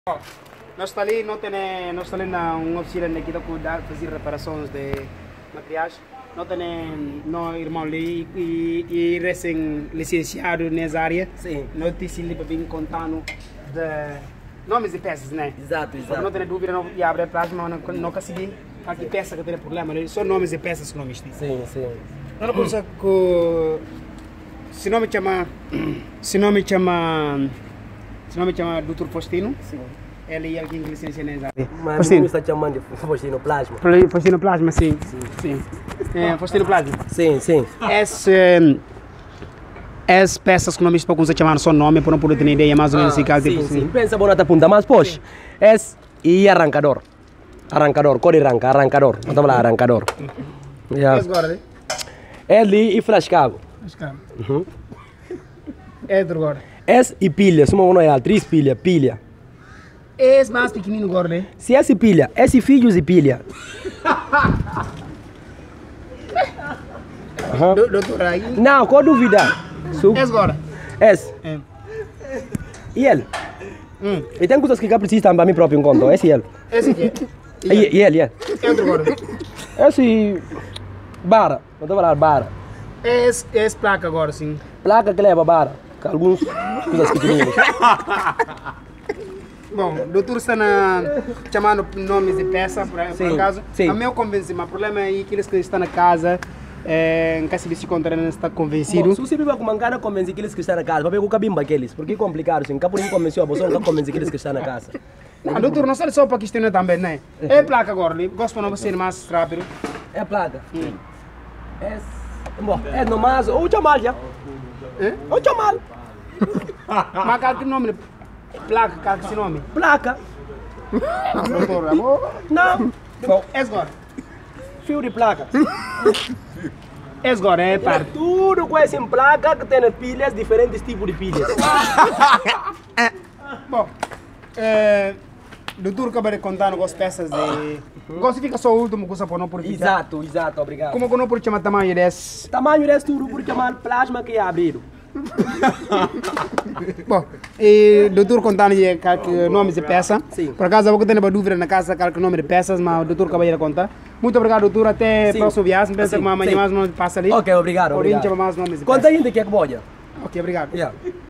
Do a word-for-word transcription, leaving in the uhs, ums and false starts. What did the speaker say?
Ó, nós está ali, não tem, nós está ali na uma oficina aqui da cuidar, fazer reparações de materiais. Não tem, não irmão ali e, e recém licenciado nessa área. Sim. Não tem se para vir contando de nomes e peças, né? Exato, exato. Não tem dúvida, não e abre a plasma, não, não consegui. Aqui peça que tem problema, só nomes e peças que não existem. Sim, sim. Não coisa que se não me chama, se não me chama, se não me chama doutor Faustino. Sim. Ele é alguém que licencia nessa área. Mas Faustino. não está chamando de Faustino Plasma. Faustino Plasma, sim. Sim. sim. É, Faustino Plasma. Sim, sim. Esse, as peças que não me estou com chamar só nome, para não poder ter ideia mais ou menos se caso. Sim, sim. Pensa bonita punta, mas pois, é e arrancador. Arrancador, cor e arranca, arrancador. Não estamos lá, arrancador. Yeah. Esse agora, é ali e flascado. Flascado. Uhum. É outro agora. Esse e pilha, suma uma é três pilha, pilha. Esse mais pequenino agora, né? Se esse pilha, esse filhos e pilha. Uhum. Doutor aí. Não, qual dúvida? Su Esse agora. Esse. É. E ele? Hum. E tem coisas que eu preciso para mim próprio encontro. Esse e ele. Esse aqui. E, e ele, é. É outro agora. Esse. Bara. Não estou falando bara. Esse, esse placa agora, sim. Placa que leva bara. Alguns coisas pequeninas. Bom, o doutor está na, chamando nomes de peça, por, por Sim, acaso. sim. A meu convencimento, o problema é que aqueles que estão na casa, é, em caso de se encontrar, não está convencido. Se você vive com mancana, convence aqueles que estão na casa. Para ver o cabimba aqueles. Porque é complicado, assim. Capô não convenceu a pessoa, não convence aqueles que estão na casa. Ah, doutor, não sabe só para questionar também, né? É placa agora, gosto para não ser mais rápido. É a placa. Hum. É. Bom, é no mais. Ou o chamal já. É? Ou o chamal. Mas qual que nome? Placa, qual que esse nome? Placa. Doutor, amor? Não. Bom, esse agora. Fio de placa. Esse agora é para. Tudo com essa placa que tem pilhas, diferentes tipos de pilhas. Bom, é, doutor acaba de contar algumas peças de. Gosto de ficar só o último coisa para não por ficar. Exato, exato, obrigado. Como que não por chamar tamanho desse? Tamanho desse tudo por chamar plasma que é abrido. Bom, e o doutor contando de que nomes de peça. Sim. Por acaso eu vou ter uma dúvida na casa qual que nome de peças, mas o doutor acabou de contar. Muito obrigado, doutor. Até Sim. próximo viagem. Pensa Sim, que amanhã sim. mais não passa ali. Ok, obrigado, Por aí obrigado. chama mais nomes de Quanto peça. ainda que é que boia? Ok, obrigado. Yeah.